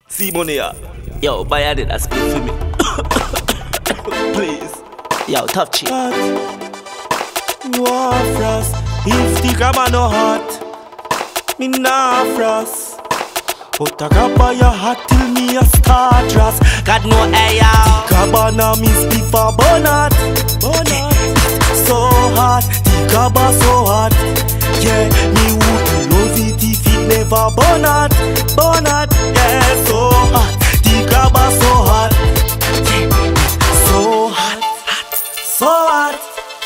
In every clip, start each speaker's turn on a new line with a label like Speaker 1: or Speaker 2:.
Speaker 1: See money here. Yo, buy a that split for me. Please. Yo, tough chick.
Speaker 2: War frost. If the grabber no hot, me nah frost. But I grab by your hat till me a start ras.
Speaker 1: Got no air out.
Speaker 2: Grabber na me split for bonnet. So hot, the grabber so hot. Yeah, me would love it if it never bonnet. Yeah, so hot, the grabber so hot. So hot, so hot,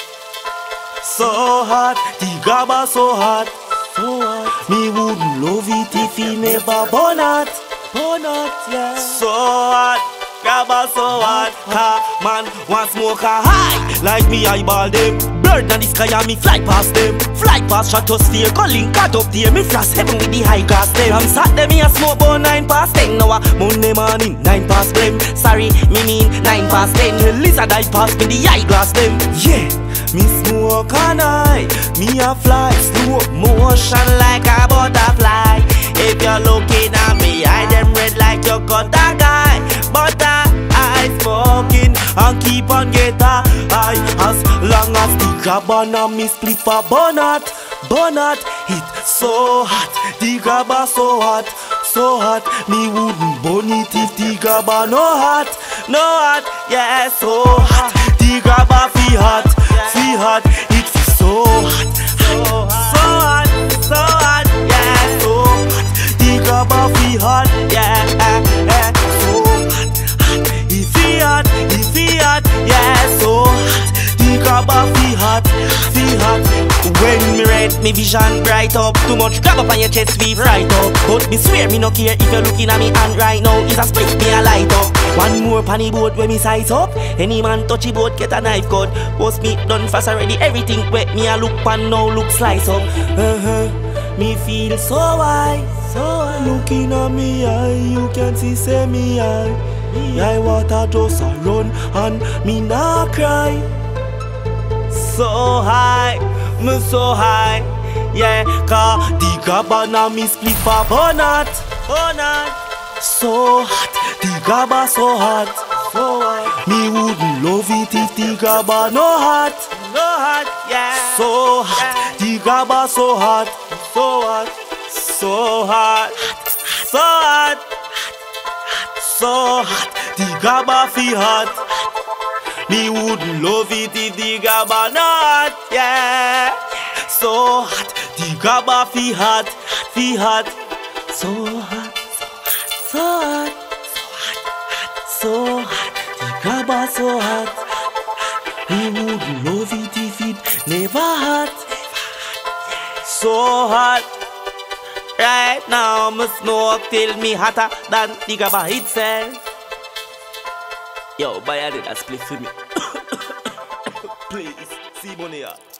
Speaker 2: so hot, the grabber so hot. Me would love it if he never bonnet. Yeah. So hot, grabber so hot. Man, want smoke a high like me eyeball them. Bird in the sky and me fly past them. Fly past stratosphere, calling cut up there. Me frost heaven with the high grass them. I'm Saturday me a smoke about 9 past 10. Now Monday morning 9 past them. Sorry, me mean 9 past 10. The lizard I pass me the eyeglass them. Yeah, me smoke a night. Me a fly slow motion like a butterfly. If you're looking at me, I them red like you cut a guy. But I smoking and keep on get high. As long as the grabber na me split for bonnet. It so hot, the grabber so hot. Me wouldn't burn it if the grabber no hot. Yeah, so hot, the grabber feel hot. It feel so hot, yeah, so hot. The grabber feel hot, yeah, so hot. He feel hot, yeah, so hot. The grabber feel hot. When me red, me vision bright up. Too much grab up on your chest, we right up. But me swear me no care if you're looking at me hand right now. It's a split, me a light up. One more panny boat when me size up. Any man touchy boat get a knife cut. Post me done fast already, everything wet. Me a look pan now look slice up. Me feel so high. Looking at me eye, you can see say me eye. I water just a run and me nah cry. So high, me so high. Yeah, cause the grabber na me split for bonnet. So hot, the grabber so hot. Me wouldn't love it if the grabber no hot. Yeah. So hot, the grabber so hot. So hot, the grabber feel hot. Me wouldn't love it if the grabber not, yeah. So hot, the grabber feel hot. So hot, the grabber so hot. Me wouldn't love it if it never hot. So hot. Right now, me smoke till me hotter than the grabber itself.
Speaker 1: Yo, buy a that split for me.
Speaker 2: Please, see money here.